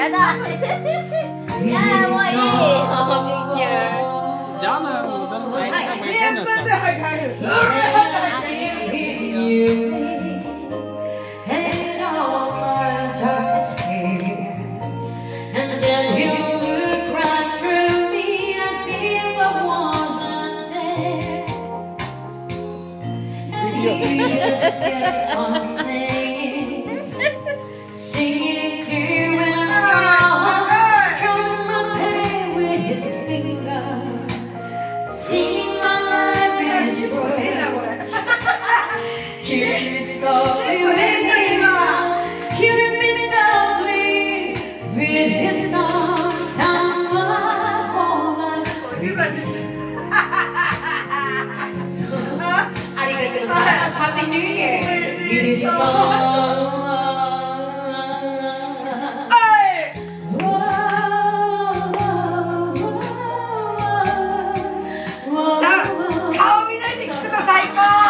やだ。やだ、もういい。 Gana, den säger mig nästan. Just kept on singing, singing clear and strong, strumming my pain with his finger, singing my life in his word, killing me softly with his song, killing me softly with his song, time my whole life. Happy New Year! It is song. Whoa.